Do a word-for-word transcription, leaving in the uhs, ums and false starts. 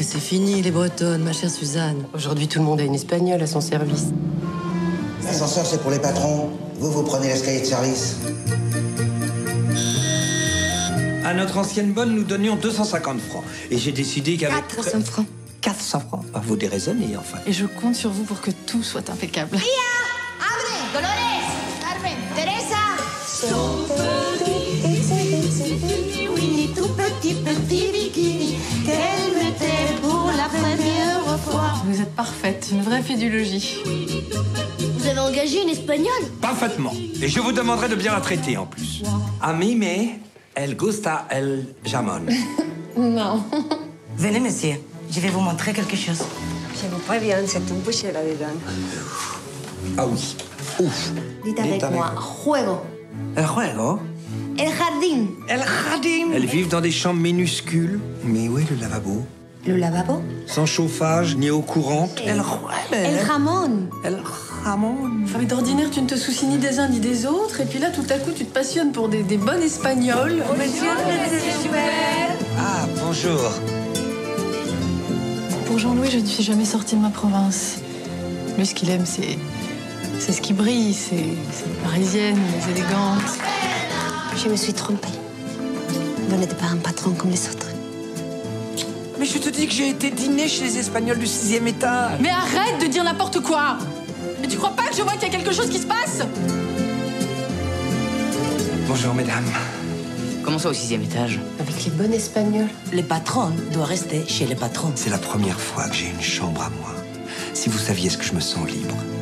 c'est fini, les Bretonnes, ma chère Suzanne. Aujourd'hui, tout le monde a une espagnole à son service. L'ascenseur, c'est pour les patrons. Vous, vous prenez l'escalier de service. À notre ancienne bonne, nous donnions deux cent cinquante francs. Et j'ai décidé qu'avec... quatre cents francs. quatre cents francs. Bah, vous déraisonnez, enfin. Et je compte sur vous pour que tout soit impeccable. Abre, Dolores, Carmen, Teresa. Son petit, Winnie, tout petit, petit bikini, qu'elle mettait pour la première fois. Vous êtes parfaite, une vraie fille du logis. Vous avez engagé une espagnole? Parfaitement. Et je vous demanderai de bien la traiter, en plus. A mí me, el gusta el jamón. Non. Venez, monsieur. Je vais vous montrer quelque chose. Je vous préviens, c'est une bouchée là-dedans. Ah oui. Ouf. Dites avec moi, juego. El juego? El jardín. El jardín. Elles vivent dans des chambres minuscules. Mais où est le lavabo? Le lavabo? Sans chauffage, ni eau courante. El juego. El jamón. El jamón. Enfin, mais d'ordinaire, tu ne te soucies ni des uns ni des autres. Et puis là, tout à coup, tu te passionnes pour des, des bonnes espagnoles. Ah, bonjour. Pour Jean-Louis, je ne suis jamais sortie de ma province. Lui, ce qu'il aime, c'est... c'est ce qui brille. C'est c'est les parisiennes, les élégantes. Je me suis trompée. Vous n'êtes pas un patron comme les autres. Mais je te dis que j'ai été dîner chez les Espagnols du sixième étage. Mais arrête de dire n'importe quoi! Mais tu crois pas que je vois qu'il y a quelque chose qui se passe? Bonjour, mesdames. Comment ça au sixième étage? Avec les bonnes espagnoles. Les patrons doivent rester chez les patrons. C'est la première fois que j'ai une chambre à moi. Si vous saviez ce que je me sens libre.